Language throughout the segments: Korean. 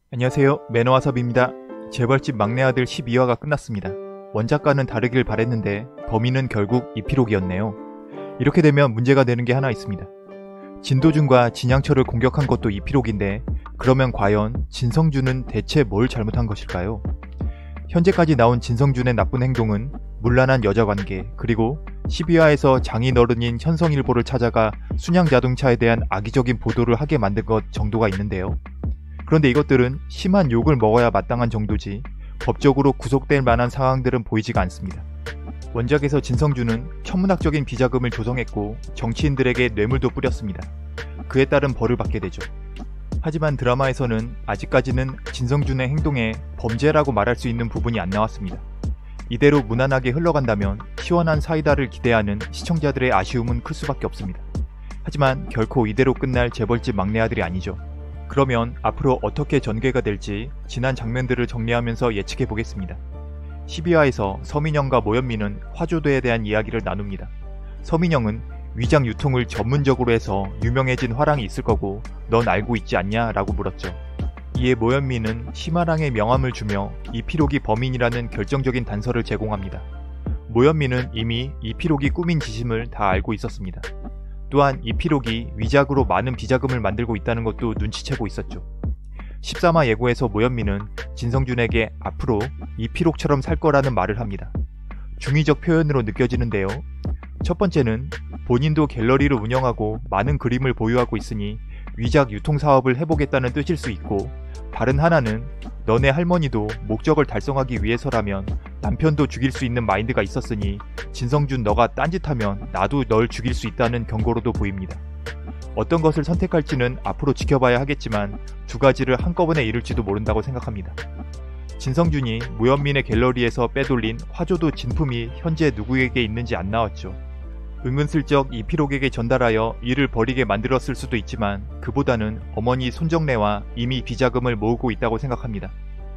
안녕하세요, 매너와섭입니다. 재벌집 막내 아들 12화가 끝났습니다. 원작과는 다르길 바랬는데 범인은 결국 이필옥이었네요. 이렇게 되면 문제가 되는 게 하나 있습니다. 진도준과 진양철을 공격한 것도 이필옥인데 그러면 과연 진성준은 대체 뭘 잘못한 것일까요? 현재까지 나온 진성준의 나쁜 행동은 문란한 여자관계, 그리고 12화에서 장인어른인 현성일보를 찾아가 순양자동차에 대한 악의적인 보도를 하게 만든 것 정도가 있는데요. 그런데 이것들은 심한 욕을 먹어야 마땅한 정도지 법적으로 구속될 만한 상황들은 보이지가 않습니다. 원작에서 진성준은 천문학적인 비자금을 조성했고 정치인들에게 뇌물도 뿌렸습니다. 그에 따른 벌을 받게 되죠. 하지만 드라마에서는 아직까지는 진성준의 행동에 범죄라고 말할 수 있는 부분이 안 나왔습니다. 이대로 무난하게 흘러간다면 시원한 사이다를 기대하는 시청자들의 아쉬움은 클 수밖에 없습니다. 하지만 결코 이대로 끝날 재벌집 막내 아들이 아니죠. 그러면 앞으로 어떻게 전개가 될지 지난 장면들을 정리하면서 예측해 보겠습니다. 12화에서 서민영과 모현민은 화조도에 대한 이야기를 나눕니다. 서민영은 위장 유통을 전문적으로 해서 유명해진 화랑이 있을 거고 넌 알고 있지 않냐? 라고 물었죠. 이에 모현민은 심화랑의 명함을 주며 이필옥이 범인이라는 결정적인 단서를 제공합니다. 모현민은 이미 이필옥이 꾸민 지심을 다 알고 있었습니다. 또한 이필옥이 위작으로 많은 비자금을 만들고 있다는 것도 눈치채고 있었죠. 13화 예고에서 모현민은 진성준에게 앞으로 이필옥처럼 살 거라는 말을 합니다. 중의적 표현으로 느껴지는데요. 첫 번째는 본인도 갤러리를 운영하고 많은 그림을 보유하고 있으니 위작 유통 사업을 해보겠다는 뜻일 수 있고, 다른 하나는 너네 할머니도 목적을 달성하기 위해서라면 남편도 죽일 수 있는 마인드가 있었으니 진성준 너가 딴짓하면 나도 널 죽일 수 있다는 경고로도 보입니다. 어떤 것을 선택할지는 앞으로 지켜봐야 하겠지만 두 가지를 한꺼번에 이룰지도 모른다고 생각합니다. 진성준이 모현민의 갤러리에서 빼돌린 화조도 진품이 현재 누구에게 있는지 안 나왔죠. 은근슬쩍 이필옥에게 전달하여 일을 벌이게 만들었을 수도 있지만 그보다는 어머니 손정래와 이미 비자금을 모으고 있다고 생각합니다.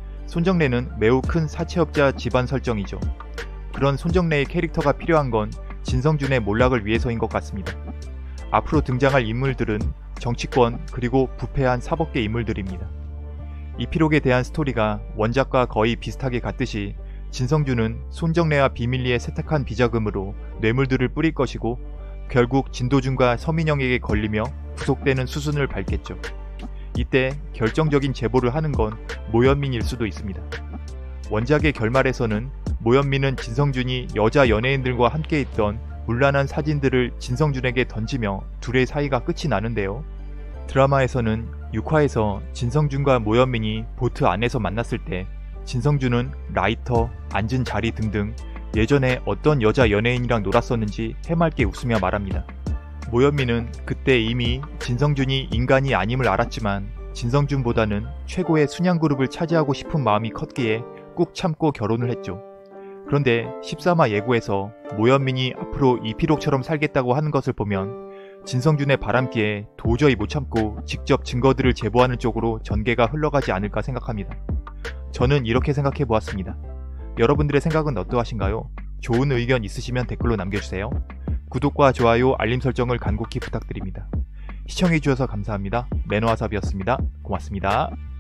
손정래는 매우 큰 사채업자 집안 설정이죠. 그런 손정래의 캐릭터가 필요한 건 진성준의 몰락을 위해서인 것 같습니다. 앞으로 등장할 인물들은 정치권 그리고 부패한 사법계 인물들입니다. 이필옥에 대한 스토리가 원작과 거의 비슷하게 같듯이 진성준은 손정래와 비밀리에 세탁한 비자금으로 뇌물들을 뿌릴 것이고 결국 진도준과 서민영에게 걸리며 구속되는 수순을 밟겠죠. 이때 결정적인 제보를 하는 건 모현민일 수도 있습니다. 원작의 결말에서는 모현민은 진성준이 여자 연예인들과 함께 있던 문란한 사진들을 진성준에게 던지며 둘의 사이가 끝이 나는데요. 드라마에서는 6화에서 진성준과 모현민이 보트 안에서 만났을 때 진성준은 라이터, 앉은 자리 등등 예전에 어떤 여자 연예인이랑 놀았었는지 해맑게 웃으며 말합니다. 모현민은 그때 이미 진성준이 인간이 아님을 알았지만 진성준보다는 최고의 순양그룹을 차지하고 싶은 마음이 컸기에 꾹 참고 결혼을 했죠. 그런데 13화 예고에서 모현민이 앞으로 이필옥처럼 살겠다고 하는 것을 보면 진성준의 바람기에 도저히 못 참고 직접 증거들을 제보하는 쪽으로 전개가 흘러가지 않을까 생각합니다. 저는 이렇게 생각해 보았습니다. 여러분들의 생각은 어떠하신가요? 좋은 의견 있으시면 댓글로 남겨주세요. 구독과 좋아요, 알림 설정을 간곡히 부탁드립니다. 시청해주셔서 감사합니다. 매너와섭이었습니다. 고맙습니다.